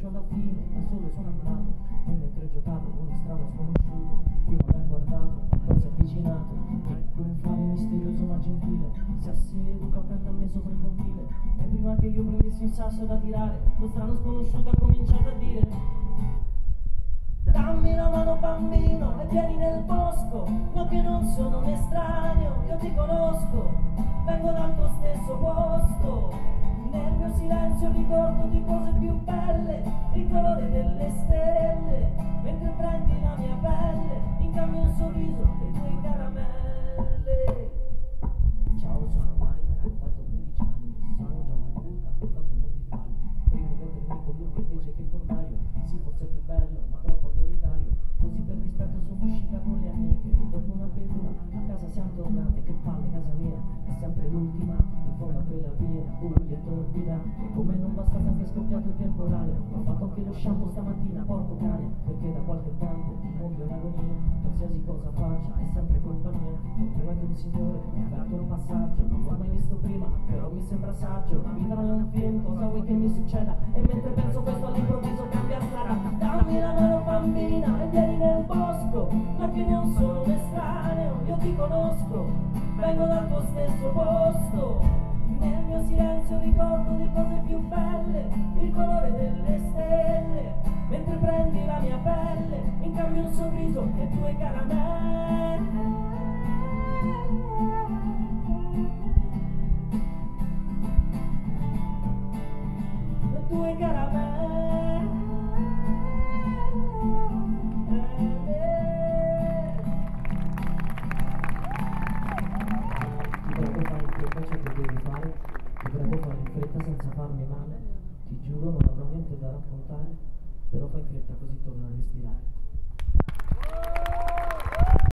viaggio alla fine, da solo sono andato, e mentre giocavo con uno strano sconosciuto, prima mi ha guardato, poi si è avvicinato, e quel fare misterioso ma gentile, si è seduto accanto a me sopra il confine, e prima che io prendessi un sasso da tirare, lo strano sconosciuto ha cominciato a dire: dammi la mano bambino e vieni nel bosco, no che non sono un estraneo, io ti conosco, vengo dal tuo stesso posto. Nel mio silenzio ricordo di cose più belle, il colore delle stelle, mentre prendi la mia pelle, in cambio un sorriso e due caramelle. Ciao, sono Marica, ho fatto 15 anni, sono già matura, ho fatto molti sbagli, prima mettermi con lui invece che il contrario, sì forse è più bello, ma troppo autoritario, così per rispetto sono uscita con le amiche, e dopo una bevura a casa siamo tornate, che palle casa mia, è sempre l'ultima, in fondo a quella via, buia e torbida, e come non bastasse anche scoppiato il temporale, ho fatto anche lo shampoo stamattina, porco cane, perché da qualche parte il mondo è un'agonia, qualsiasi cosa faccia è sempre colpa mia, fortuna che un signore mi ha aperto il passaggio, non l'ho mai visto prima, però mi sembra saggio, la vita non è un film, cosa vuoi che mi succeda, e mentre penso questo all'improvviso cambia strada, dammi la mano bambina e vieni nel bosco, ma che non sono un estraneo, io ti conosco, vengo dal tuo stesso posto. Nel mio silenzio ricordo di cose più belle, il colore delle stelle, mentre prendi la mia pelle, in cambio un sorriso e due caramelle. Due caramelle. Ti prego fare in fretta ciò che devi fare, ti prego fare in fretta senza farmi male, ti giuro non avrò niente da raccontare, però fai in fretta così torno a respirare.